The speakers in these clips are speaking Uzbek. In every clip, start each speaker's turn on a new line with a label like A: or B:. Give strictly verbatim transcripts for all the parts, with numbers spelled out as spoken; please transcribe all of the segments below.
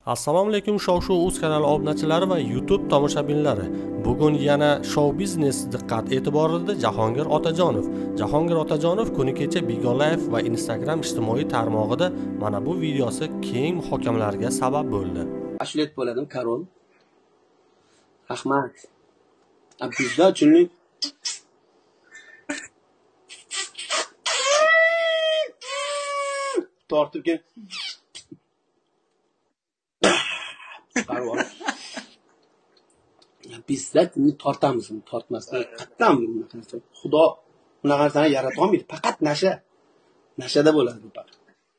A: Assalomu alaykum Shov-Shuv uz kanali obunachilari va YouTube tomoshabinlari. Bugun yana show biznes diqqat e'tiborida Jahongir Otajonov. Jahongir Otajonov kuni kecha Bigo Live va Instagram ijtimoiy tarmog'ida mana bu videosi keng muhokamalarga sabab bo'ldi.
B: Ashlet bo'ladim Karol. Rahmat. Bizda uchunlik tortib kel. Qaror. Bizda tortamiz, tortmasdan qattam bunaqa. Xudo bunaqa narsani yarata olmaydi. Faqat nasha. Nashada bo'ladi bu faqat.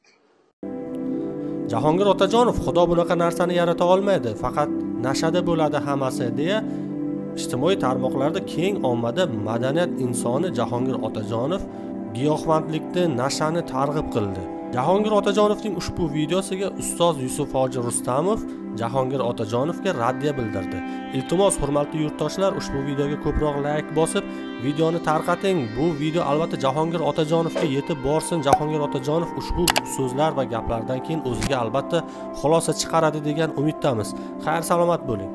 A: Jahongir Otajonov Xudo bunaqa narsani yarata olmaydi, faqat nashada bo'ladi hammasi deya ijtimoiy tarmoqlarda keng ommada madaniyat insoni Jahongir Otajonov giyohvandlikni, nashani targ'ib qildi. Jahongir Otajonovning ushbu videosiga ustoz Yusufhoji Rustamov Jahongir Otajonovga raddiya bildirdi. Iltimos, hurmatli yurtdoshlar, ushbu videoga ko'proq like bosib, videoni tarqating. Bu video albatta Jahongir Otajonovga yetib borsin. Jahongir Otajonov ushbu so'zlar va gaplardan keyin o'ziga albatta xulosa chiqaradi degan umiddamiz. Xayr, salomat bo'ling.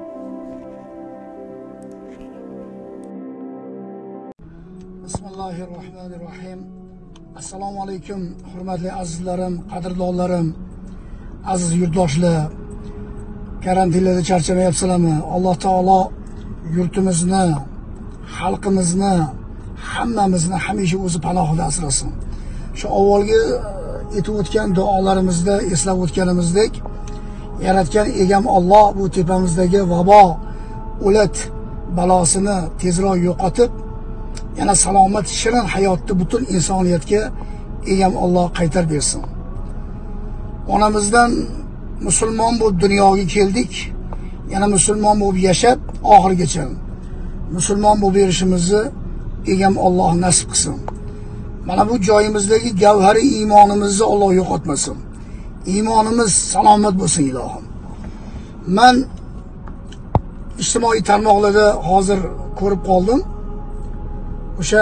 C: Bismillahirrohmanirrohim. Assalomu alaykum, hurmatli azizlarim, qadrdonlarim, aziz yurtdoshlar. Karantinlarda charchamayapsizlarmi? Alloh taolo yurtimizni, xalqimizni, hammamizni hamisha o'zi panohida asrasin. Shu avvalgi aytib o'tgan duolarimizda eslab o'tganimizdek, yaratgan egam Alloh bu tepamizdagi vabo, o'lat balosini tezroq yo'qotib, yana salomat, shirin hayotni butun insoniyatga egam Alloh qaytarib bersin. Onamizdan musulmon bu dunyoga keldik. Yana musulmon bo'lib yashab oxirigacha musulmon bo'lib berishimizni egam Alloh nasib qilsin. Mana bu joyimizdagi gavhari iymonimizni Alloh yo'qotmasin. Iymonimiz salomat bo'lsin ilohim. Men ijtimoiy tarmoqlarda hozir ko'rib qoldim. O'sha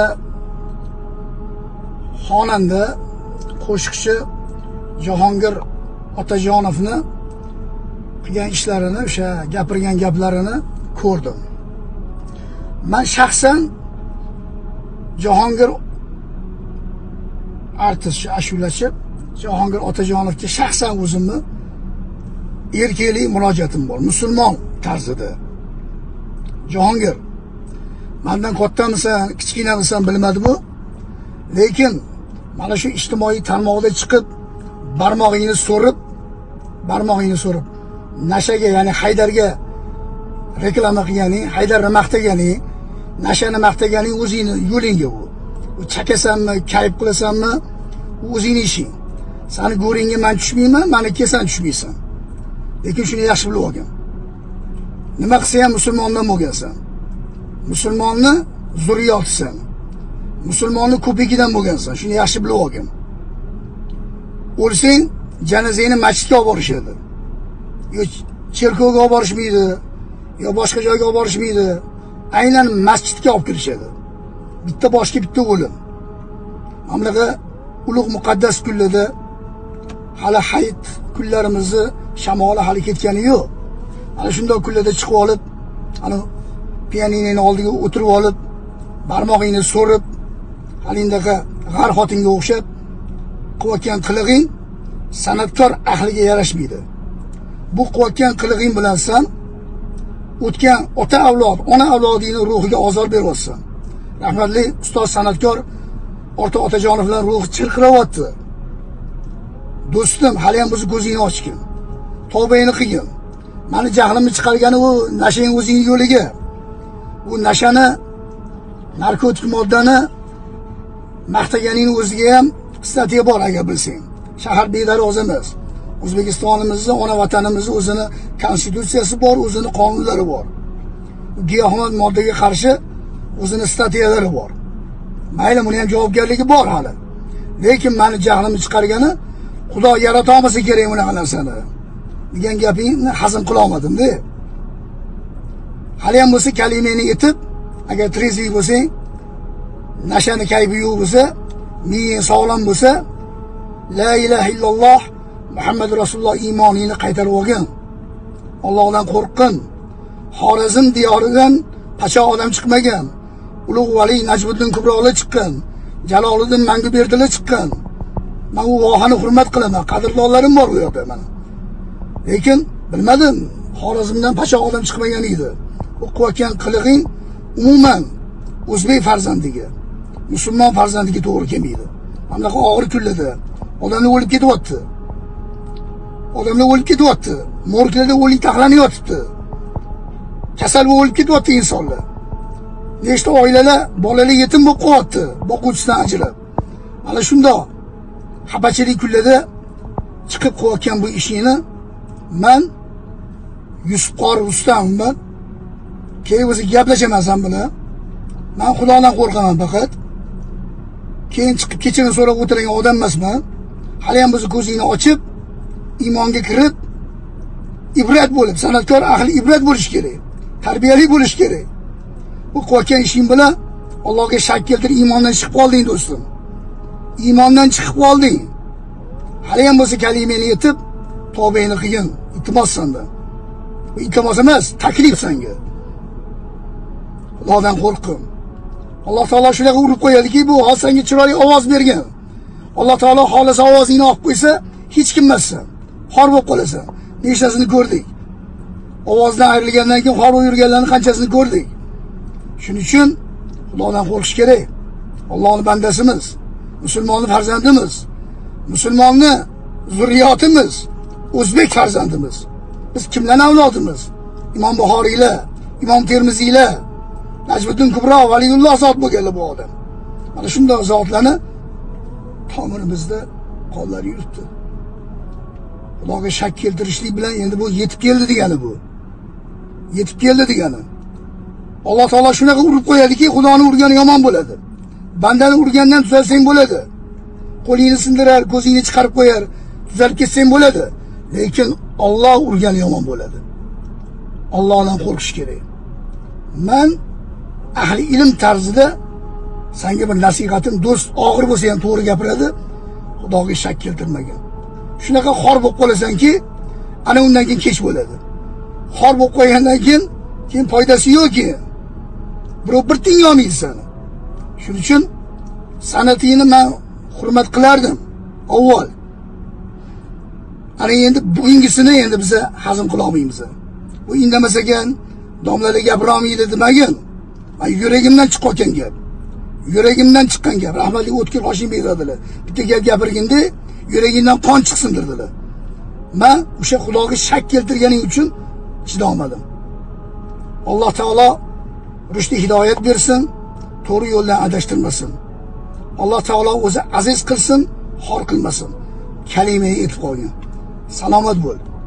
C: xonanda, qo'shiqchi Jahongir Otajonovni qilgan ishlarini, o'sha gapirgan gaplarini ko'rdim. Men shaxsan Jahongir artist, ashulachi Jahongir Otajonovga shaxsan o'zimni erkaklik murojaatim bor, musulmon tarzida. Jahongir, mendan kattamisan, kichkinamisan bilmadim bu. Lekin mana shu ijtimoiy tarmoqda chiqib barmog'ingni so'rib, barmog'ingni so'rib nashaga, ya'ni Haydarga reklama qilganing, Haydarni maqtaganing, nashani maqtaganing o'zingni yo'lingga u. U chakasanmi, kayf qilasanmi, o'zingning ishing. Seni go'ringga men tushmayman, meniki sen tushmaysan. Lekin shuni yaxshi bilib olgin. Nima qilsa ham musulmondan bo'lgansan. Musulmonni zurriyotisan. Musulmonni ko'pligidan bo'lgansan. Shuni yaxshi bilib olgin. O'lsang, janozangni masjidga olib borishadi. Yo cherkovga olib borishmaydi, yo boshqa joyga olib borishmaydi. Aynan masjidga olib kirishadi. Bitta boshga bitta o'lim. Mamlaqa ulug' muqaddas kunlarda hali hayit kunlarimizni shamoli hali ketgani yo'q. Ana shunday kunlarda chiqib olib, ana pianinoning oldiga o'tirib olib, barmog'ingni so'rib, halindaqa g'ar xotinga o'xshab qilayotgan qilig'ing san'atkor ahliga yarashmaydi. Bu qilayotgan qilig'ing bilan sen o'tgan ota avlod, ona avlodingning ruhiga ozor beryapsan. Rahmatli ustoz san'atkor Orta Otajonovlar ruhi chirqiryapti. Do'stim, hali ham bizni ko'zingni ochgin. Tavbangni qilgin. Meni jahlimni chiqargani u nashang o'zing yo'liga. Bu nashani, narkotik moddani maqtaganing o'ziga ham statiya bor agar bilsang. Shahar bedaroz emas. O'zbekistonimizni, ona vatanimizni o'zini konstitutsiyasi bor, o'zini qonunlari bor. Giyohvand moddaga qarshi o'zini statiyalari bor. Mayli, buni ham javobgarligi bor hali. Lekin meni jahlimni chiqargani Xudo yarata olmasa kerak bunaqa narsani degan gapingni hazm qila olmadim-da. Hali ham bo'lsa kalimani aytib, agar tiriklik bo'lsang, nashani kaybi yo'q bo'lsa, miying sog'lom bo'lsa, la ilaha illalloh Muhammad Rasululloh iymonini qaytarib olgin. Allohdan qo'rqin. Xorazm diyoridan pacha odam chiqmagan. Ulug' vali Najmiddin Kubrolar chiqqan. Jaloliddin Manguberdilar chiqqan. Men u vohani hurmat qilaman. Qadrdonlarim bor bu yerda mana. Lekin bilmadim, Xorazmdan pacha odam chiqmagan edi. Bu qilayotgan qilig'ing umuman o'zbek farzandiga, musulmon farzandiga to'g'ri kelmaydi. Bunaqa og'ir kunlarda odamlar o'lib ketyapti. Odamlar o'lib ketyapti. Morglarda o'lik taxlanib yotibdi. Kasal bo'lib ketyapti insonlar. Nechta oilalar bolalar yetim bo'lib qolyapti, boquvchisidan ajrab. Mana shundoq xabachilik kunlarda chiqib qo'ygan bu ishini men Yusufqor Rustamman. Keyin o'zi gaplashaman sen bilan. Men Xudodan qo'rqaman faqat. Keyin chiqib kechirim so'rab o'tirgan odam emasman. Hali ham bizni ko'zingni ochib, iymonga kirib, ibrat bo'lib, san'atkor ahli ibrat bo'lish kerak. Tarbiyali bo'lish kerak. Bu qo'ygan ishing bilan Allohga shak keltirib iymondan chiqib qolding do'stim. Iymondan chiqib qolding. Hali ham bo'lsa kalimani yetib, tavbangni qilgin. Iltimos sendan. Bu iltimos emas, taklif senga. Xudodan qo'rqin. Alloh taolo shularga urib qo'yadiki, bu hozir senga chiroyli ovoz bergan. Alloh taolo xohlasa ovozingni olib qo'ysa, hech kim emassan. Xor bo'lib qolasan. Nechtasini ko'rdik. Ovozdan ayrilgandan keyin xor bo'lib yurganlarning qanchasini ko'rdik. Shuning uchun Xudodan qo'rqish kerak. Allohning bandasimiz, musulmonning farzandimiz, musulmonni zurriyotimiz, o'zbek farzandimiz. Biz kimlarning avlodimiz? Imom Buxoriylar, Imom Termiziylar, Najmiddin Kubro, Valiyulloh zot bo'lganlar bu odam. Mana shunday zotlarni tomirimizda qonlar yuribdi. Xudoga shak keltirishlik bilan endi bu yetib keldi degani bu. Yetib keldi degani. Alloh taolo shunaqa urib qo'yadiki, Xudoni urgani yomon bo'ladi. Bandani urgandan tuzalsang bo'ladi. Qo'lingni sindirar, ko'zingni chiqarib qo'yar, tuzalib ketsang bo'ladi. Lekin Alloh urgani yomon bo'ladi. Allohdan qo'rqish kerak. Men ahli ilm tarzida senga bir nasihatim, do'st og'ir bo'lsa ham to'g'ri gapiradi. Xudoga shak keltirmagan. Shunaqa xor bo'lib qolasanki, ana undan keyin kech bo'ladi. Xor bo'lib qo'ygandan keyin keyin foydasi yo'qki. Birov bir tiyin olmaydi seni. Shuning uchun san'atingni men hurmat qilardim avval. Ana endi bugungisini endi biz hazm qila olmaymiz. Bu indamas ekan, domlalar gapira olmaydi demagan. Men yuragimdan chiqqan gap. Yuragimdan chiqqan gap. Rahmatli O'tkir Hoshimov dedilar. Bitta gap gapirganda yuragingdan qon chiqsin dedilar. Men o'sha Xudoga shak keltirganing uchun chidolmadim. Alloh taolo rushdi hidoyat bersin, to'g'ri yo'ldan adashtirmasin. Alloh taolo o'zi aziz qilsin, xor qilmasin. Kalimaga yetib qolgan. Salomat bo'l.